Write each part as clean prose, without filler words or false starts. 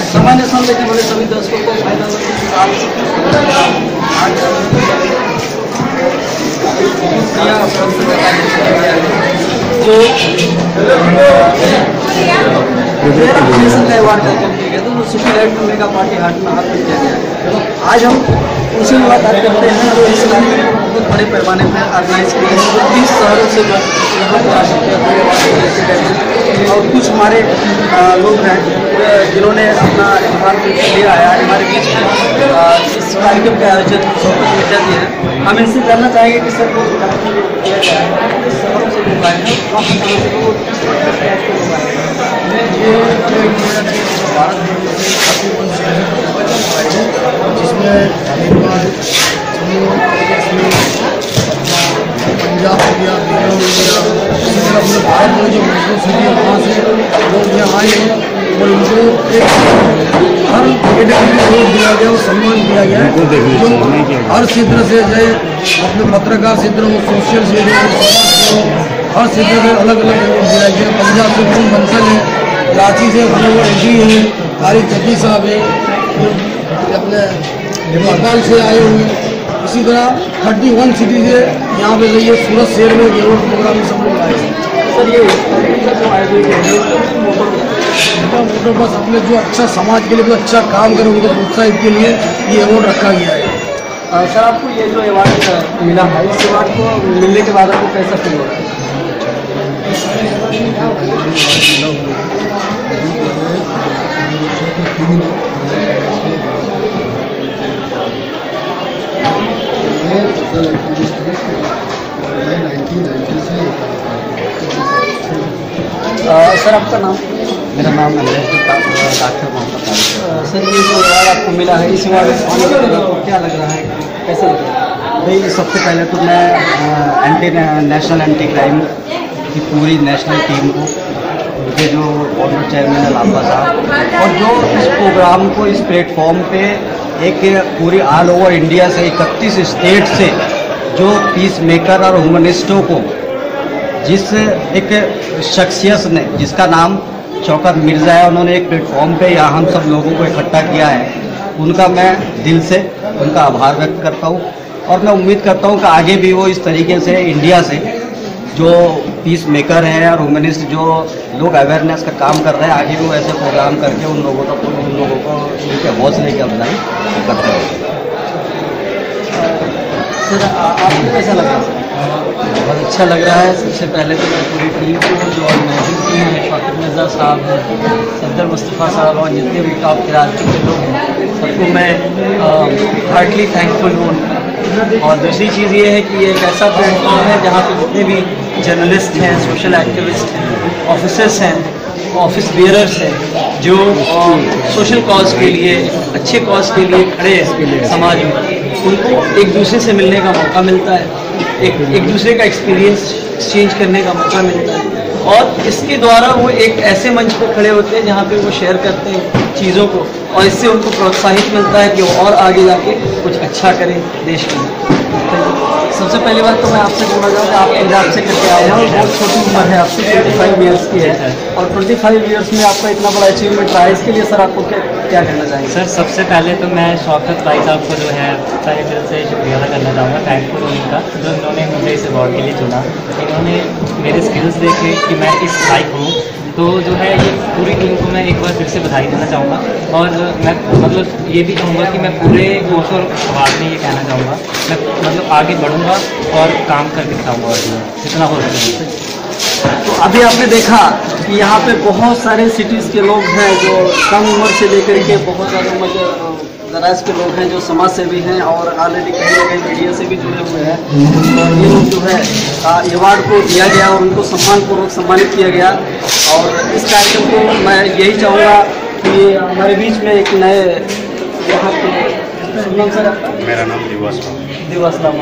सामान्य सन देखने वाले सभी दर्शकों को फायदा जो अवार्ड कार्यक्रम किया गया था, जो सिटी लाइट मेगा पार्टी हाट में हाथ में किया गया है। आज हम उनसे मुलाकात करते हैं जो इस इलाके में बहुत बड़े पैमाने पर ऑर्गेनाइज किए हैं, जो 20 शहरों से यहाँ पर आकर और कुछ हमारे लोग हैं जिन्होंने अपना भाग लिया है हमारे बीच में इस कार्यक्रम का आयोजन किया है। हम इनसे जानना चाहेंगे कि सर वो किया गया है किस शहरों से लोग आए हैं, जिसमें पंजाब हो गया, बिहार हो गया, अपने भारत में जो मेट्रो सिटी है वहाँ से लोग यहाँ आए हैं और उनको एक हर कैटेगरी में वोट दिया गया और सम्मान दिया गया है। जो हर क्षेत्र से चाहे अपने पत्रकार क्षेत्र हो, सोशल क्षेत्र हो, हर क्षेत्र से अलग अलग अवार्ड दिया गया। पंजाब से कौन बंसल है, कराची से मनोहर रेड्डी है, तारिक जकी साहब है, अपने नेपाल से आए हुए। इसी तरह 31 सिटी से यहाँ पे रही है, सूरत शहर में अवार्ड प्रोग्राम में सब लोग आए हैं। सर ये मोटर बस अपने जो अच्छा समाज के लिए जो अच्छा काम करे उनको प्रोत्साहित के लिए ये अवार्ड रखा गया है। सर आपको ये जो अवार्ड मिला है, इस अवार्ड को मिलने के बाद आपको कैसा फील हो रहा है? सर आपका नाम? मेरा नाम डॉक्टर मोहम्मद। सर ये जो अवार्ड आपको मिला है, इस अवार्ड को क्या लग रहा है, कैसा लग रहा है? भाई सबसे पहले तो मैं नेशनल एंटी क्राइम की पूरी नेशनल टीम को, उनके जो ऑनर चेयरमैन है लांबा साहब, और जो इस प्रोग्राम को इस प्लेटफॉर्म पे एक पूरी ऑल ओवर इंडिया से 31 स्टेट से जो पीस मेकर और ह्यूमनिस्टों को, जिस एक शख्सियत ने जिसका नाम शौकत मिर्ज़ा है, उन्होंने एक प्लेटफॉर्म पे यहाँ हम सब लोगों को इकट्ठा किया है, उनका मैं दिल से उनका आभार व्यक्त करता हूँ। और मैं उम्मीद करता हूँ कि आगे भी वो इस तरीके से इंडिया से जो पीस मेकर हैं और ह्यूमनिस्ट जो लोग अवेयरनेस का काम कर रहे हैं, आगे भी वो ऐसे प्रोग्राम करके उन लोगों को उनके हौसले की अफजाई करते हैं। सर आपको कैसा लगा? बहुत अच्छा लग रहा है। सबसे पहले तो मैं पूरी टीम को, जो ऑर्गेनाइजिंग टीम है, शौकत मिर्ज़ा साहब हैं, सफदर मुस्तफ़ा साहब और जितने भी टॉप क्लास के लोग हैं, सबको मैं हार्टली थैंकफुल हूँ। और दूसरी चीज़ ये है कि ये एक ऐसा प्लेटफॉर्म है जहाँ पे जितने भी जर्नलिस्ट हैं, सोशल एक्टिविस्ट हैं, ऑफिसर्स हैं, ऑफिस बियरर्स हैं, जो सोशल कॉज के लिए, अच्छे कॉज के लिए खड़े हैं समाज में, उनको एक दूसरे से मिलने का मौका मिलता है, एक दूसरे का एक्सपीरियंस एक्सचेंज करने का मौका मिलता है। और इसके द्वारा वो एक ऐसे मंच पर खड़े होते हैं जहाँ पे वो शेयर करते हैं चीज़ों को, और इससे उनको प्रोत्साहित मिलता है कि वो और आगे जाके कुछ अच्छा करें देश के लिए। सबसे पहली बात तो मैं आपसे बोलना चाहूँगा, आप पंजाब से करके आए हैं और बहुत छोटी उम्र है आपकी, 25 ईयर्स की है, और 25 ईयर्स में आपका इतना बड़ा अचीवमेंट रहा है, इसके लिए सर आपको क्या कहना चाहेंगे? सर सबसे पहले तो मैं शौकत भाई साहब को जो है सारे दिल से शुक्रिया अदा करना चाहूँगा, थैंकफुल उनका, जो इन्होंने मुझे इस अवार्ड के लिए चुना। इन्होंने मेरे स्किल्स देखे कि मैं इस लायक हूँ, तो जो है ये पूरी टीम को मैं एक बार फिर से बधाई देना चाहूँगा। और मैं मतलब ये भी कहूँगा कि मैं पूरे कोर्स और अवार्ड में ये कहना चाहूँगा, मैं मतलब आगे बढ़ूँगा और काम करके दिखाऊँगा और जितना हो सके। तो अभी आपने देखा कि यहाँ पे बहुत सारे सिटीज़ के लोग हैं जो कम उम्र से लेकर के बहुत ज़्यादा उम्र दराज के लोग हैं, जो समाज सेवी हैं और ऑलरेडी कहीं ना कहीं मीडिया से भी जुड़े हुए हैं। ये लोग जो है अवार्ड को दिया गया और उनको सम्मानपूर्वक सम्मानित किया गया। और इस कार्यक्रम को मैं यही चाहूँगा कि हमारे बीच में एक नए यहाँ पे नाम सर आपका? मेरा नाम Diwas Lama,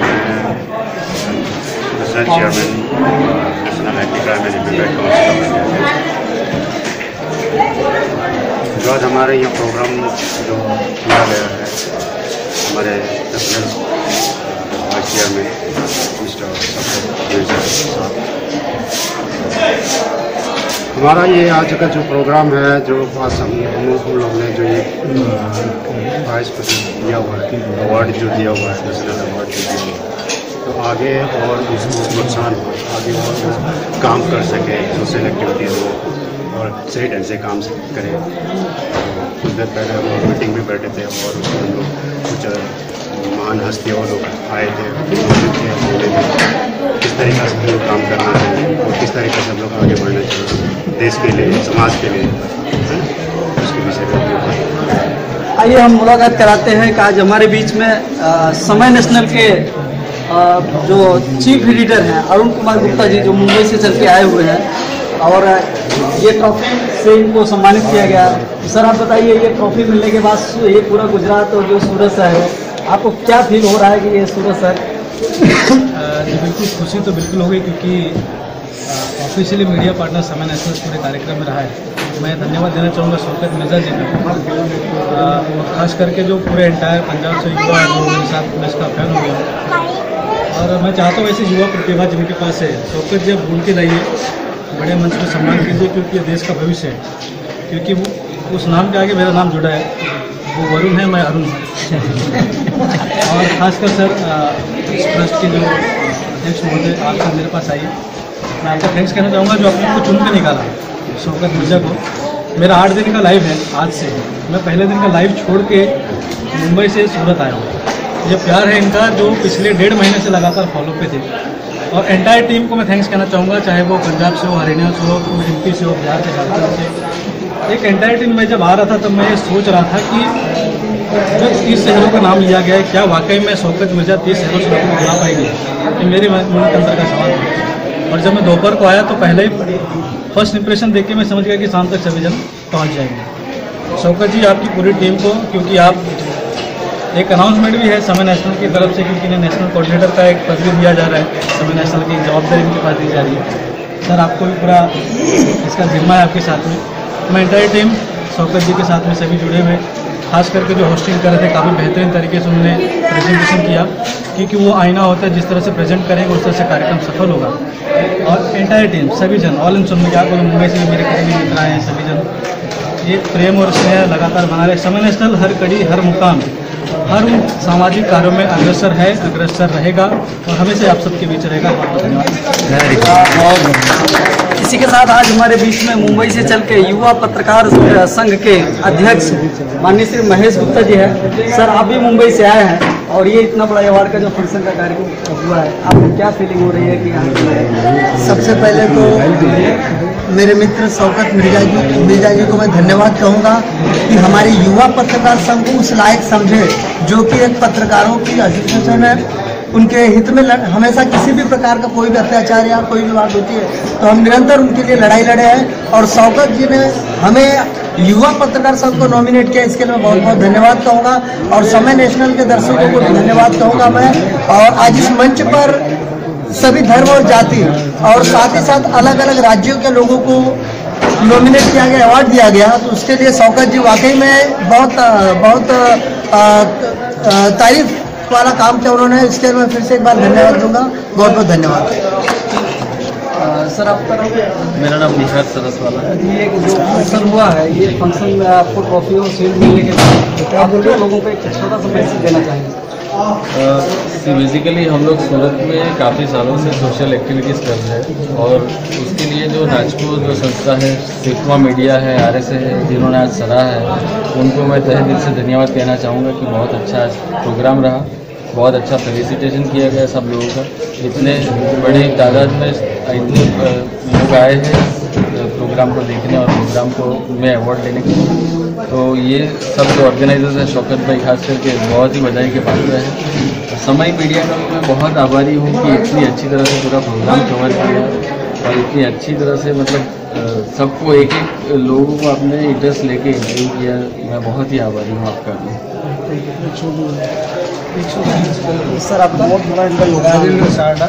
chairman national anti crime and human right council. जो आज हमारे यहाँ प्रोग्राम जो किया गया है, हमारे national vice chairman mister Safdar Mirza साहब, हमारा ये आज का जो प्रोग्राम है, जो पास हम लोग ने जो ये प्राइज दिया हुआ है, अवार्ड जो दिया हुआ है, नेशनल अवार्ड जो दिया हुआ है, तो आगे और उसको प्रोत्साहन हो, आगे और काम कर सके, सोशल एक्टिविटीज़ हो और सही ढंग से काम करें। कुछ देर पहले हम लोग मीटिंग में बैठे थे और उसमें हम लोग कुछ महान हस्तियों लोग आए थे, किस तरीक़े से हम लोग काम करना चाहिए और किस तरीके से हम लोग आगे बढ़ना चाहिए देश के लिए, समाज के लिए, है ना, उसके विषय में। आइए हम मुलाकात कराते हैं कि आज हमारे बीच में समय नेशनल के जो चीफ एडिटर हैं अरुण कुमार गुप्ता जी, जो मुंबई से चल के आए हुए हैं और ये ट्रॉफी से इनको सम्मानित किया गया। सर आप बताइए, ये ट्रॉफी मिलने के बाद ये पूरा गुजरात और जो सूरत शहर है, आपको क्या फील हो रहा है कि ये सूरत शहर? जी बिल्कुल, खुशी तो बिल्कुल हो गई, क्योंकि officially media partner Samay national पूरे कार्यक्रम में रहा है। मैं धन्यवाद देना चाहूँगा शौकत मिर्जा जी को, खास करके जो पूरे एंटायर पंजाब से युवा लोग मेरे साथ में इसका फैन हो गया। और मैं चाहता हूँ ऐसी युवा प्रतिभा जिनके पास है, शौकत जी भूल के लाइए, बड़े मंच पर सम्मान कीजिए, क्योंकि ये देश का भविष्य है। क्योंकि वो उस नाम के आगे मेरा नाम जुड़ा है, वो वरुण है, मैं अरुण हूँ। और ख़ासकर सर इस ट्रस्ट के जो अध्यक्ष महोदय आज तक मेरे पास आइए, मैं आपका थैंक्स कहना चाहूँगा जो आपने उनको चुन के निकाला शौकत मिर्जा को। मेरा 8 दिन का लाइव है आज से, मैं पहले दिन का लाइव छोड़ के मुंबई से सूरत आया हूँ। ये प्यार है इनका जो पिछले 1.5 महीने से लगातार फॉलो पे थे। और एंटायर टीम को मैं थैंक्स कहना चाहूँगा, चाहे वो पंजाब से हो, हरियाणा से हो, MP से हो, बिहार से, झारखंड से। एक एंटायर टीम में जब आ रहा था तब मैं ये सोच रहा था कि जो 30 शहरों का नाम लिया गया है, क्या वाकई में शौकत मिर्जा 30 शहरों से लोगों को बुला पाएगी? ये मेरे मन के अंदर का सवाल था। और जब मैं दोपहर को आया तो पहले ही फर्स्ट इंप्रेशन देख के मैं समझ गया कि शाम तक सभी जन पहुँच जाएंगे। शौकत जी आपकी पूरी टीम को, क्योंकि आप एक अनाउंसमेंट भी है समय नेशनल की तरफ से, क्योंकि इन्हें नेशनल कोऑर्डिनेटर का एक पद भी दिया जा रहा है, समय नेशनल की जवाबदारी उनके पास दी जा रही है। सर आपको भी पूरा इसका जिम्मा है आपके साथ में। मैं एंटायर टीम शौकत जी के साथ में सभी जुड़े हुए, खास करके जो होस्टिंग कर रहे थे, काफ़ी बेहतरीन तरीके से उन्होंने प्रेजेंटेशन किया, क्योंकि वो आईना होता है, जिस तरह से प्रेजेंट करेंगे उस तरह से कार्यक्रम सफल होगा। और एंटायर टीम सभी जन ऑल इन सुन क्या बोलो, मुंबई से मेरे करीबी मित्र आए हैं, सभी जन ये प्रेम और स्नेह लगातार बना रहे। समय नेशनल हर कड़ी, हर मुकाम, हर सामाजिक कार्यों में अग्रसर है, अग्रसर रहेगा और हमेशा आप सबके बीच रहेगा। बहुत धन्यवाद। इसी के साथ आज हमारे बीच में मुंबई से चल के युवा पत्रकार संघ के अध्यक्ष माननीय श्री महेश गुप्ता जी हैं। सर आप भी मुंबई से आए हैं और ये इतना बड़ा अवार्ड का जो फंक्शन का कार्यक्रम हुआ है, आपको क्या फीलिंग हो रही है कि यहाँ? सबसे पहले तो मेरे मित्र शौकत मिर्जा जी को मैं धन्यवाद कहूँगा कि हमारे युवा पत्रकार संघ को उस लायक समझे, जो कि एक पत्रकारों की एसोसिएशन है। उनके हित में हमेशा किसी भी प्रकार का कोई भी अत्याचार या कोई भी बात होती है तो हम निरंतर उनके लिए लड़ाई लड़े हैं। और शौकत जी ने हमें युवा पत्रकार संघ को नॉमिनेट किया, इसके लिए मैं बहुत बहुत धन्यवाद कहूँगा। और समय नेशनल के दर्शकों को धन्यवाद कहूँगा मैं। और आज इस मंच पर सभी धर्म और जाति और साथ ही साथ अलग अलग राज्यों के लोगों को नॉमिनेट किया गया, अवार्ड दिया गया, तो उसके लिए शौकत जी वाकई में बहुत तारीफ वाला काम किया उन्होंने। इसके लिए मैं फिर से एक बार धन्यवाद दूंगा। बहुत बहुत धन्यवाद। सर आपका मेरा नाम निहार सरसवाला है। ये जो फंक्शन हुआ है, ये फंक्शन में आपको ट्रॉफी और शील्ड मिलने के बाद आप लोगों को एक छोटा सा मैसेज देना चाहेंगे? बेसिकली हम लोग सूरत में काफ़ी सालों से सोशल एक्टिविटीज़ कर रहे हैं और उसके लिए जो नाचको जो संस्था है, सिक्मा मीडिया है, RSA है, जिन्होंने आज सराहा है, उनको मैं तहे दिल से धन्यवाद कहना चाहूँगा कि बहुत अच्छा प्रोग्राम रहा, बहुत अच्छा फेलिसिटेशन किया गया सब लोगों का। इतने बड़ी तादाद में इतने लोग आए हैं प्रोग्राम को देखने और प्रोग्राम को में अवार्ड लेने के लिए, तो ये सब जो ऑर्गेनाइजर्स हैं, शौकत भाई खास करके बहुत ही बधाई के पात्र हैं। समय मीडिया का भी मैं बहुत आभारी हूँ कि इतनी अच्छी तरह से पूरा प्रोग्राम कवर किया और इतनी अच्छी तरह से मतलब सबको एक एक लोगों को अपने इंटरेस्ट लेके इंटरव्यू किया। मैं बहुत ही आभारी हूँ आपका। सर आपका बहुत बड़ा इनका राजेंद्र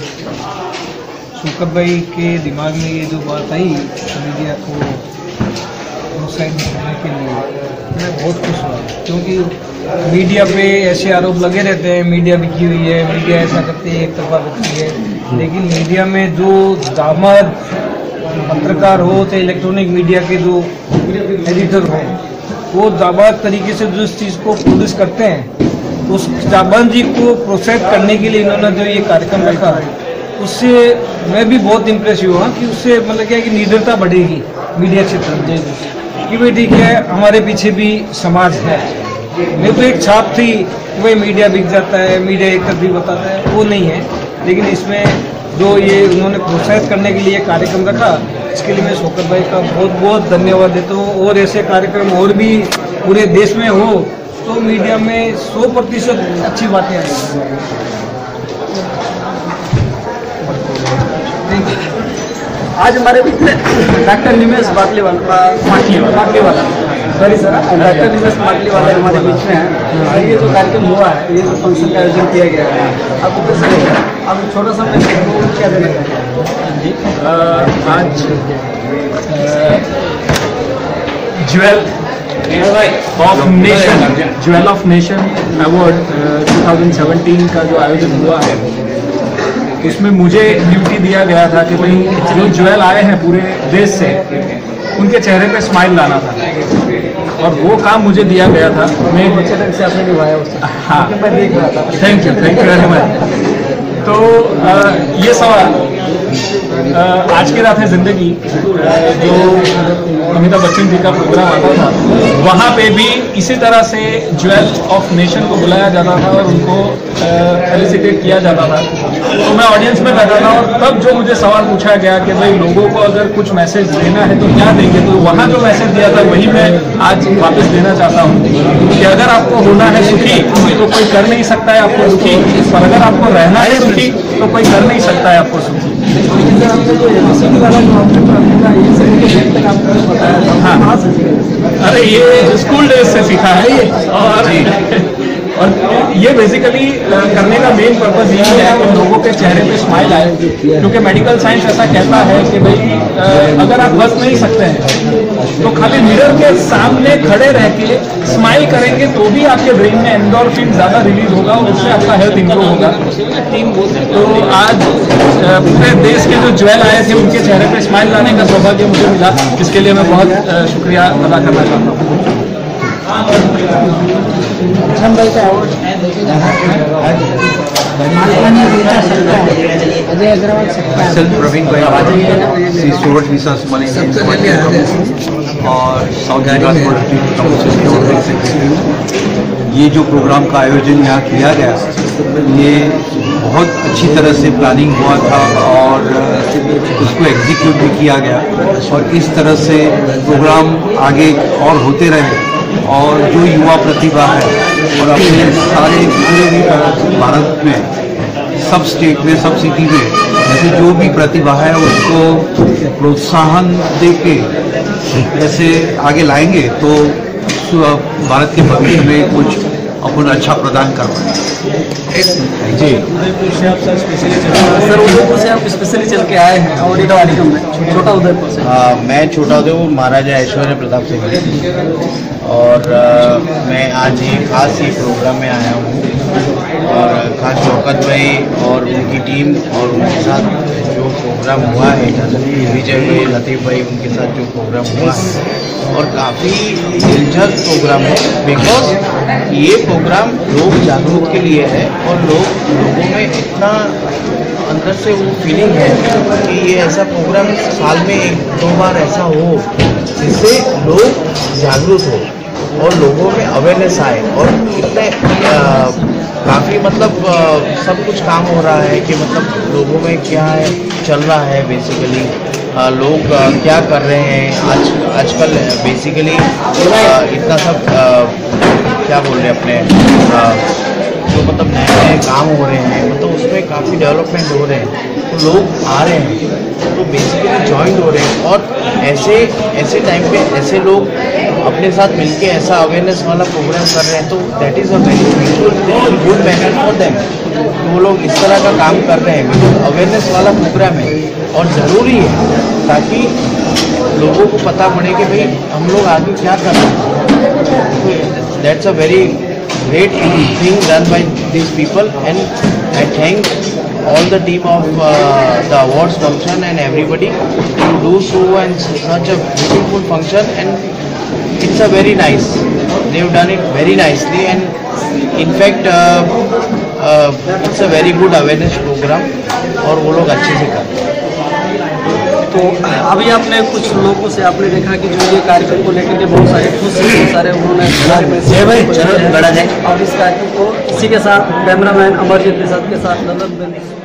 शौकत भाई के दिमाग में ये जो बात आई मीडिया को प्रोत्साहित करने के लिए, मैं बहुत खुश हुआ, क्योंकि मीडिया पे ऐसे आरोप लगे रहते हैं, मीडिया बिकी हुई है, मीडिया ऐसा करती है, एक तरफा करती है। लेकिन मीडिया में जो दामद पत्रकार हो चाहे इलेक्ट्रॉनिक मीडिया के जो एडिटर हो, वो जाबाज तरीके से जो इस चीज़ को प्रोड्यूस करते हैं, उस जाबाज जी को प्रोत्साहित करने के लिए इन्होंने जो ये कार्यक्रम रखा है, उससे मैं भी बहुत इम्प्रेस हुआ कि उससे मतलब क्या है कि निडरता बढ़ेगी मीडिया क्षेत्र में कि भाई ठीक है, हमारे पीछे भी समाज है। नहीं तो एक छाप थी कि भाई मीडिया बिक जाता है, मीडिया एक तस्वीर बताता है, वो नहीं है। लेकिन इसमें जो ये उन्होंने प्रोत्साहित करने के लिए कार्यक्रम रखा, इसके लिए मैं शौकत भाई का बहुत बहुत धन्यवाद देता हूँ। और ऐसे कार्यक्रम और भी पूरे देश में हो तो मीडिया में 100% अच्छी बातें आएंगी। आज हमारे बीच में doctor Nimesh Matliwala sorry sir, doctor Nimesh Matliwala हमारे बीच में है। ये जो कार्यक्रम हुआ है, ये जो फंक्शन का आयोजन किया गया है, आपको कैसा लगा? आप छोटा सा क्या देना चाहते हैं? आज ज्वेल ऑफ नेशन अवार्ड 2017 का जो आयोजन हुआ है, उसमें मुझे ड्यूटी दिया गया था कि भाई जो ज्वेल आए हैं पूरे देश से, उनके चेहरे पे स्माइल लाना था, और वो काम मुझे दिया गया था। मैं अच्छे ढंग से आपने निभाया उसको। हाँ, मैं देख रहा था। Thank you very much. तो ये सवाल आज की रात है जिंदगी, जो अमिताभ बच्चन जी का प्रोग्राम आता था, वहाँ पे भी इसी तरह से ज्वेल ऑफ नेशन को बुलाया जाता था और उनको फेलिसिटेट किया जाता था। तो मैं ऑडियंस में बैठा था, और तब जो मुझे सवाल पूछा गया कि भाई लोगों को अगर कुछ मैसेज देना है तो क्या देंगे, तो वहाँ जो मैसेज दिया था वही मैं आज वापस देना चाहता हूँ कि अगर आपको होना है सुखी तो कोई कर नहीं सकता है आपको दुखी, पर अगर आपको रहना है सुखी तो कोई कर नहीं सकता है आपको सुखी। हाँ, अरे ये स्कूल डेज से सीखा है। और ये बेसिकली करने का मेन पर्पज यही है कि लोगों के चेहरे पे स्माइल आए, क्योंकि मेडिकल साइंस ऐसा कहता है कि भाई अगर आप हंस नहीं सकते हैं तो खाली मिरर के सामने खड़े रह के स्माइल करेंगे तो भी आपके ब्रेन में एंडोर्फिन ज़्यादा रिलीज होगा और उससे आपका हेल्थ इंप्रूव होगा। तो आज पूरे देश के जो ज्वेल आए थे उनके चेहरे पे स्माइल लाने का सौभाग्य मुझे मिला, इसके लिए मैं बहुत शुक्रिया अदा करना चाहता हूँ। प्रवीण भाई श्री सूरज विश्वास और साउथ ये जो प्रोग्राम का आयोजन यहाँ किया गया, ये बहुत अच्छी तरह से प्लानिंग हुआ था और उसको एग्जीक्यूट भी किया गया, और इस तरह से प्रोग्राम आगे और होते रहे और जो युवा प्रतिभा है और अपने सारे पूरे भारत में सब स्टेट में सब सिटी में ऐसे जो भी प्रतिभा है उसको प्रोत्साहन दे के ऐसे आगे लाएंगे तो भारत के भविष्य में कुछ अपन अच्छा प्रदान कर पाएंगे। जी सर, उदयपुर से आप स्पेशली चल के आए हैं और ये कार्यक्रम में छोटा उदयपुर से। मैं छोटा उदयपुर महाराजा ऐश्वर्य प्रताप सिंह, और मैं आज ये खास ही प्रोग्राम में आया हूँ, और खास शौकत भाई और उनकी टीम और उनके साथ जो प्रोग्राम हुआ है, विजय भाई, लतीफ़ भाई, उनके साथ जो प्रोग्राम हुआ है, और काफ़ी दिलचस्प प्रोग्राम है, बिकॉज ये प्रोग्राम लोग जागरूक के लिए है और लोगों में इतना अंदर से वो फीलिंग है कि ये ऐसा प्रोग्राम साल में 1-2 बार ऐसा हो जिससे लोग जागरूक हो और लोगों में अवेयरनेस आए, और इतने काफ़ी मतलब सब कुछ काम हो रहा है कि मतलब लोगों में क्या है चल रहा है, बेसिकली लोग क्या कर रहे हैं आजकल बेसिकली इतना सब क्या बोल रहे हैं अपने जो मतलब नए काम हो रहे हैं, मतलब उसमें काफ़ी डेवलपमेंट हो रहे हैं, तो लोग आ रहे हैं, तो बेसिकली जॉइंट हो रहे हैं, और ऐसे टाइम पे ऐसे लोग अपने साथ मिलके ऐसा अवेयरनेस वाला प्रोग्राम कर रहे हैं, तो that is a very good method for them. वो लोग इस तरह का काम कर रहे हैं, बिल्कुल अवेयरनेस वाला प्रोग्राम है और ज़रूरी है ताकि लोगों को पता पड़े कि भाई हम लोग आगे क्या कर रहे हैं। That's a very great thing done by these people, and I thank all the team of the awards function and everybody to do so and such a beautiful function, and it's a very nice. They've done it very nicely, and in fact it's a very good awareness program और वो लोग अच्छे से करते हैं। तो अभी आपने कुछ लोगों से आपने देखा कि जो ये कार्यक्रम को लेकर के बहुत सारे खुश बहुत सारे उन्होंने और इस कार्यक्रम को इसी के साथ कैमरामैन अमरजीत प्रसाद के साथ ललन